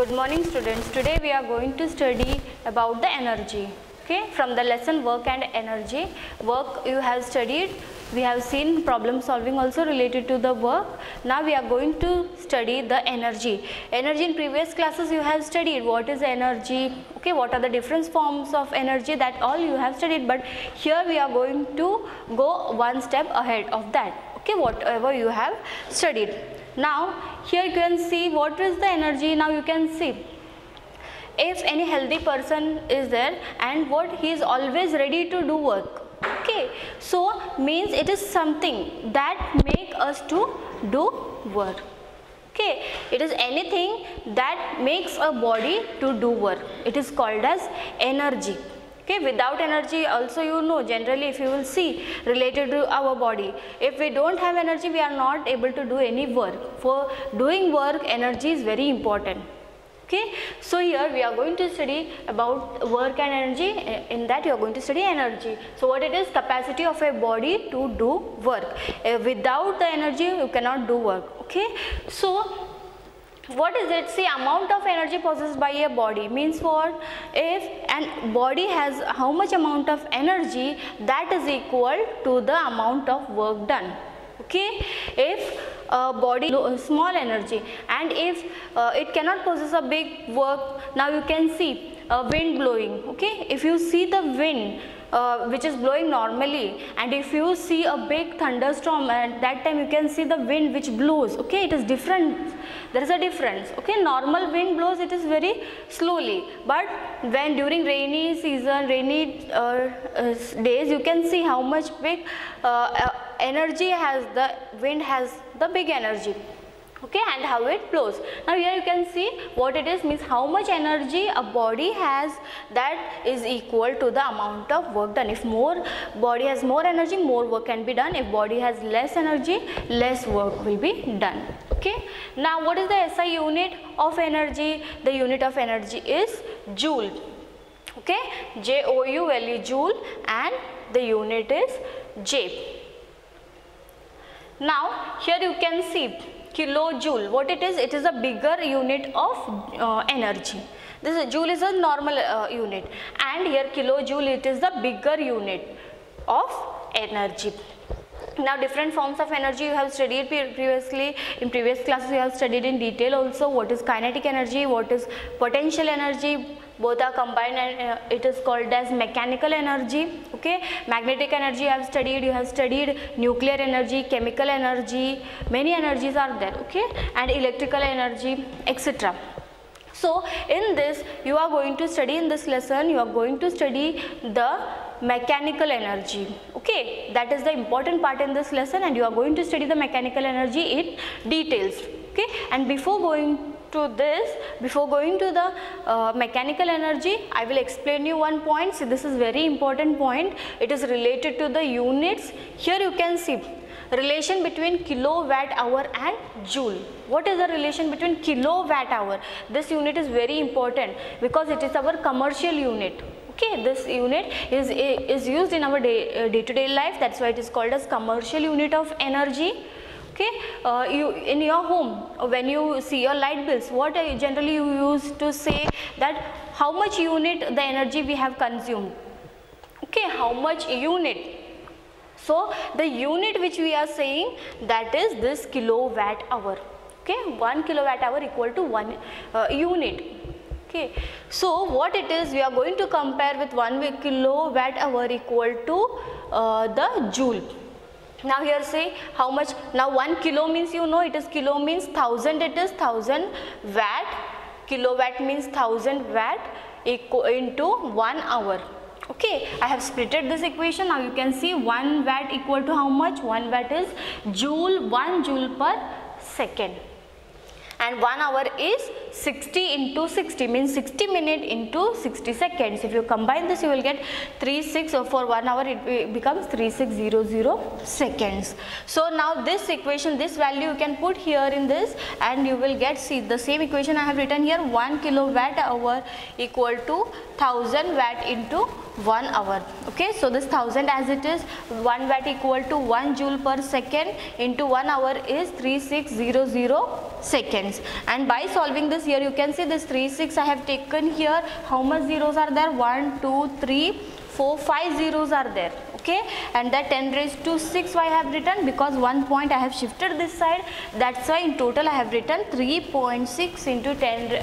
Good morning students. Today we are going to study about the energy. Okay, from the lesson work and energy. Work you have studied, we have seen problem solving also related to the work. Now we are going to study the energy. Energy in previous classes you have studied what is energy, okay, what are the different forms of energy, that all you have studied, but here we are going to go one step ahead of that, okay, whatever you have studied. Now here you can see what is the energy. Now you can see if any healthy person is there and what he is always ready to do work, okay, so means it is something that make us to do work, okay, it is anything that makes a body to do work, it is called as energy. Okay, without energy also, you know, generally if you will see related to our body, if we don't have energy we are not able to do any work. For doing work energy is very important. Okay, so here we are going to study about work and energy. In that you are going to study energy. So what it is? Capacity of a body to do work. Without the energy you cannot do work. Okay, so what is it? See, amount of energy possessed by a body means what? If an body has how much amount of energy, that is equal to the amount of work done. Okay, if a body small energy and if it cannot possess a big work, now you can see wind blowing. Okay, if you see the wind which is blowing normally, and if you see a big thunderstorm, at that time you can see the wind which blows, okay, it is different, there is a difference. Okay, normal wind blows, it is very slowly, but when during rainy season, rainy days, you can see how much big energy has the wind, has the big energy. Okay, and how it blows. Now here you can see what it is, means how much energy a body has, that is equal to the amount of work done. If more body has more energy, more work can be done. If body has less energy, less work will be done. Okay, now what is the SI unit of energy? The unit of energy is joule. Okay, Joule, joule, and the unit is J. Now here you can see kilojoule. What it is? It is a bigger unit of energy. This is, joule is a normal unit, and here kilojoule, it is the bigger unit of energy. Now different forms of energy you have studied previously. In previous classes you have studied in detail also what is kinetic energy, what is potential energy. Both are combined and it is called as mechanical energy. Okay, magnetic energy you have studied nuclear energy, chemical energy, many energies are there. Okay, and electrical energy, etc. So in this you are going to study, in this lesson you are going to study the mechanical energy. Okay, that is the important part in this lesson, and you are going to study the mechanical energy in details. Okay, and before going to this, before going to the mechanical energy, I will explain you one point. So this is very important point. It is related to the units. Here you can see relation between kilowatt hour and joule. What is the relation between kilowatt hour? This unit is very important because it is our commercial unit. Okay, this unit is used in our day-to-day life. That's why it is called as commercial unit of energy. Okay, you in your home, when you see your light bills, what generally you use to say that how much unit the energy we have consumed. Okay, how much unit. So the unit which we are saying, that is this kilowatt hour. Okay, 1 kilowatt hour equal to 1 unit. Okay, so what it is, we are going to compare with 1 kilowatt hour equal to the joule. Now here say how much. Now 1 kilo means, you know, it is kilo means 1000, it is 1000 watt. Kilowatt means 1000 watt into 1 hour. Okay, I have splitted this equation. Now you can see 1 watt equal to how much? 1 watt is joule, 1 joule per second. And 1 hour is 60 into 60, means 60 minutes into 60 seconds. If you combine this, you will get 36, or for 1 hour it becomes 3600 seconds. So now this equation, this value you can put here in this, and you will get, see the same equation I have written here, 1 kilowatt hour equal to 1000 watt into 1 hour. Okay, so this 1000 as it is, 1 watt equal to 1 joule per second into 1 hour is 3600 seconds. And by solving this, here you can see this 36 I have taken here. How much zeros are there? 1 2 3 4 5 zeros are there. Okay, and that 10 raised to 6 why I have written, because 1 point I have shifted this side, that's why in total I have written 3.6 into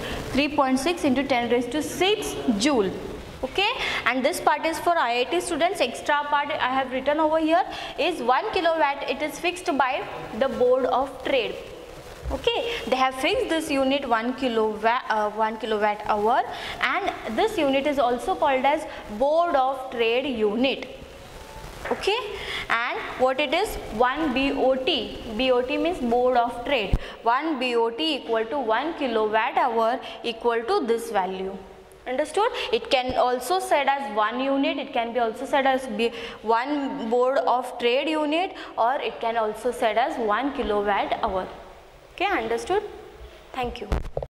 10 raised to 6 joule. Okay, and this part is for IIT students. Extra part I have written over here is 1 kilowatt. It is fixed by the Board of Trade. Okay, they have fixed this unit 1 kilowatt hour, and this unit is also called as Board of Trade unit. Okay, and what it is? 1 BOT. BOT means Board of Trade. 1 BOT equal to 1 kilowatt hour equal to this value. Understood? It can also said as 1 unit, it can be also said as 1 Board of Trade unit, or it can also said as 1 kilowatt hour. Okay, understood? Thank you.